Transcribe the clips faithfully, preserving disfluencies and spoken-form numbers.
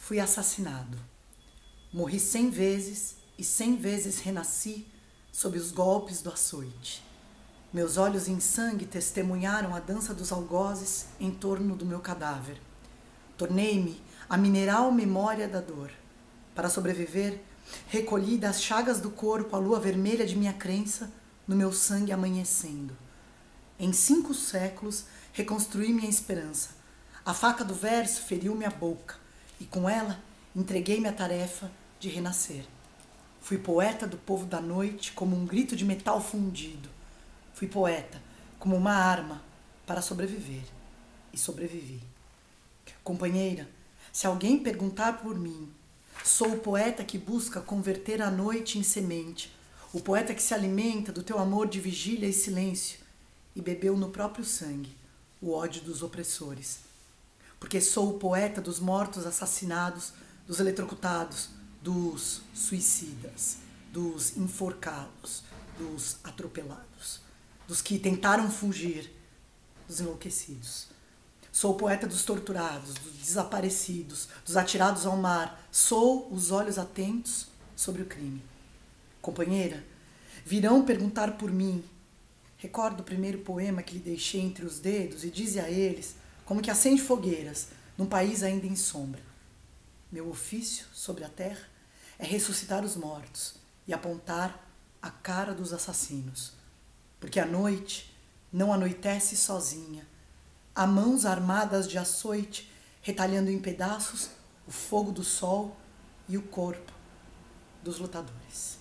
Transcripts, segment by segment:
Fui assassinado. Morri cem vezes e cem vezes renasci sob os golpes do açoite. Meus olhos em sangue testemunharam a dança dos algozes em torno do meu cadáver. Tornei-me a mineral memória da dor. Para sobreviver, recolhi das chagas do corpo a lua vermelha de minha crença no meu sangue amanhecendo. Em cinco séculos, reconstruí minha esperança. A faca do verso feriu minha boca e com ela entreguei-me à tarefa de renascer. Fui poeta do povo da noite como um grito de metal fundido. Fui poeta como uma arma para sobreviver e sobrevivi. Companheira, se alguém perguntar por mim, sou o poeta que busca converter a noite em semente, o poeta que se alimenta do teu amor de vigília e silêncio e bebeu no próprio sangue o ódio dos opressores. Porque sou o poeta dos mortos assassinados, dos eletrocutados, dos suicidas, dos enforcados, dos atropelados, dos que tentaram fugir, dos enlouquecidos. Sou o poeta dos torturados, dos desaparecidos, dos atirados ao mar. Sou os olhos atentos sobre o crime. Companheira, virão perguntar por mim. Recordo o primeiro poema que lhe deixei entre os dedos e dize a eles como que acende fogueiras num país ainda em sombra. Meu ofício sobre a terra é ressuscitar os mortos e apontar a cara dos assassinos. Porque a noite não anoitece sozinha. Há mãos armadas de açoite retalhando em pedaços o fogo do sol e o corpo dos lutadores.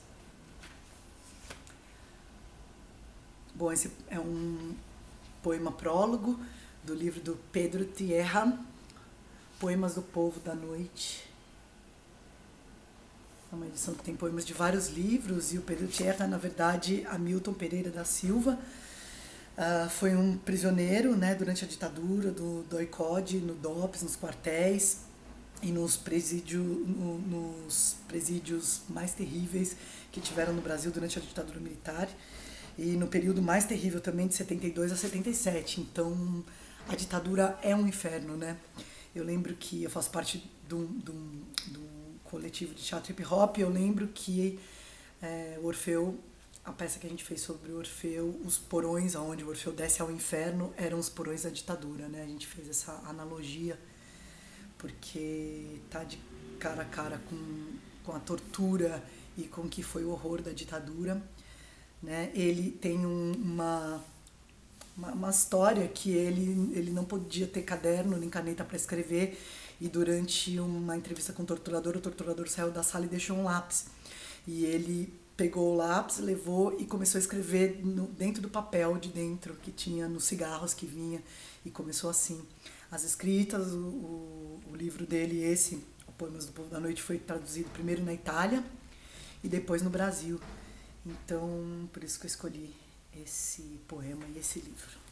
Bom, esse é um poema prólogo do livro do Pedro Tierra, Poemas do Povo da Noite. É uma edição que tem poemas de vários livros, e o Pedro Tierra, na verdade, Hamilton Pereira da Silva, uh, foi um prisioneiro, né, durante a ditadura do doicode, no DOPS, nos quartéis e nos, presídio, no, nos presídios mais terríveis que tiveram no Brasil durante a ditadura militar, e no período mais terrível também, de setenta e dois a setenta e sete. Então, a ditadura é um inferno, né? Eu lembro que eu faço parte de um, de um, de um coletivo de teatro hip hop. Eu lembro que é, o Orfeu, a peça que a gente fez sobre o Orfeu, os porões onde o Orfeu desce ao inferno eram os porões da ditadura, né? A gente fez essa analogia porque tá de cara a cara com, com a tortura e com o que foi o horror da ditadura, né? Ele tem um, uma, uma, uma história que ele, ele não podia ter caderno nem caneta para escrever, e durante uma entrevista com o torturador, o torturador saiu da sala e deixou um lápis. E ele pegou o lápis, levou e começou a escrever no, dentro do papel de dentro que tinha nos cigarros que vinha, e começou assim. As escritas, o, o, o livro dele, esse, o Poemas do Povo da Noite, foi traduzido primeiro na Itália e depois no Brasil. Então, por isso que eu escolhi esse poema e esse livro.